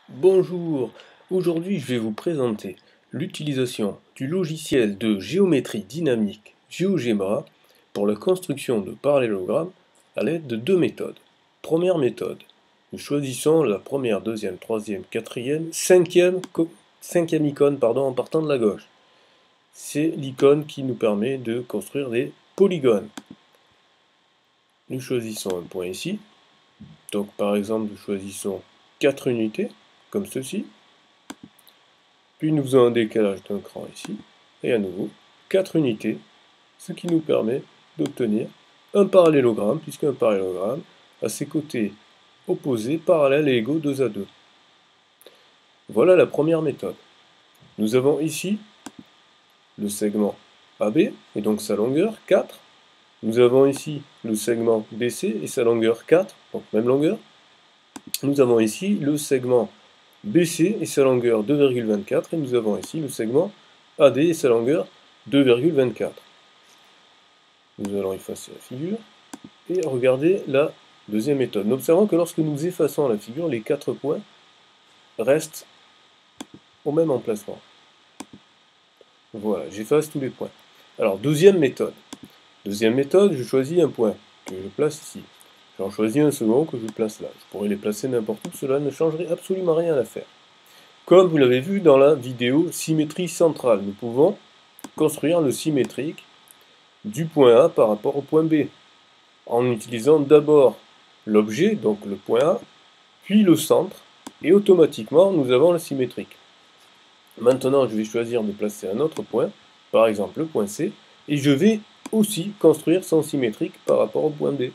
Bonjour, aujourd'hui je vais vous présenter l'utilisation du logiciel de géométrie dynamique GeoGebra pour la construction de parallélogrammes à l'aide de deux méthodes. Première méthode, nous choisissons la première, deuxième, troisième, quatrième, cinquième icône en partant de la gauche. C'est l'icône qui nous permet de construire des polygones. Nous choisissons un point ici, donc par exemple nous choisissons 4 unités, comme ceci. Puis nous faisons un décalage d'un cran ici, et à nouveau 4 unités, ce qui nous permet d'obtenir un parallélogramme, puisqu'un parallélogramme a ses côtés opposés, parallèles et égaux 2 à 2. Voilà la première méthode. Nous avons ici le segment AB, et donc sa longueur 4. Nous avons ici le segment BC et sa longueur 4, donc même longueur. Nous avons ici le segment BC et sa longueur 2,24, et nous avons ici le segment AD et sa longueur 2,24. Nous allons effacer la figure et regarder la deuxième méthode. Nous observons que lorsque nous effaçons la figure, les 4 points restent au même emplacement. Voilà, j'efface tous les points. Alors, deuxième méthode. Deuxième méthode, je choisis un point que je place ici. J'en choisis un second que je place là. Je pourrais les placer n'importe où, cela ne changerait absolument rien à l'affaire. Comme vous l'avez vu dans la vidéo symétrie centrale, nous pouvons construire le symétrique du point A par rapport au point B, en utilisant d'abord l'objet, donc le point A, puis le centre, et automatiquement nous avons le symétrique. Maintenant je vais choisir de placer un autre point, par exemple le point C, et je vais aussi construire son symétrique par rapport au point B.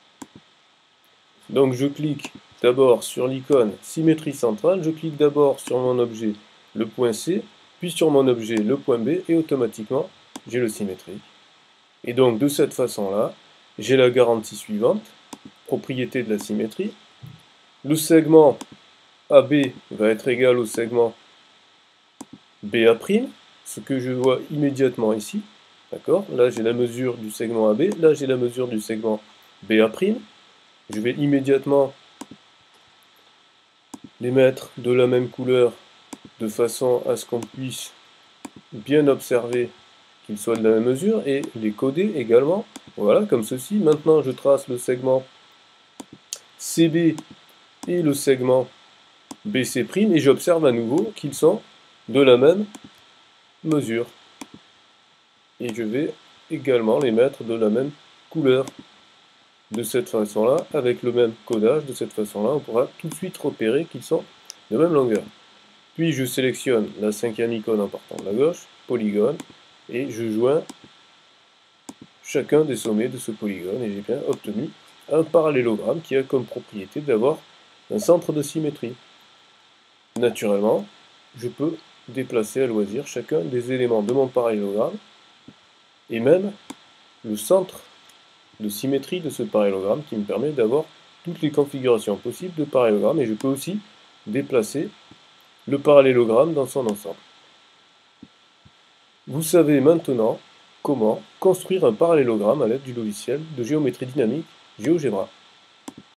Donc je clique d'abord sur l'icône symétrie centrale, je clique d'abord sur mon objet le point C, puis sur mon objet le point B, et automatiquement j'ai le symétrique. Et donc de cette façon-là, j'ai la garantie suivante, propriété de la symétrie. Le segment AB va être égal au segment BA', ce que je vois immédiatement ici. D'accord? Là j'ai la mesure du segment AB, là j'ai la mesure du segment BA'. Je vais immédiatement les mettre de la même couleur de façon à ce qu'on puisse bien observer qu'ils soient de la même mesure et les coder également. Voilà, comme ceci. Maintenant, je trace le segment CB et le segment BC' et j'observe à nouveau qu'ils sont de la même mesure. Et je vais également les mettre de la même couleur. De cette façon-là, avec le même codage, de cette façon-là, on pourra tout de suite repérer qu'ils sont de même longueur. Puis je sélectionne la cinquième icône en partant de la gauche, polygone, et je joins chacun des sommets de ce polygone, et j'ai bien obtenu un parallélogramme qui a comme propriété d'avoir un centre de symétrie. Naturellement, je peux déplacer à loisir chacun des éléments de mon parallélogramme, et même le centre de symétrie de ce parallélogramme qui me permet d'avoir toutes les configurations possibles de parallélogramme, et je peux aussi déplacer le parallélogramme dans son ensemble. Vous savez maintenant comment construire un parallélogramme à l'aide du logiciel de géométrie dynamique GeoGebra.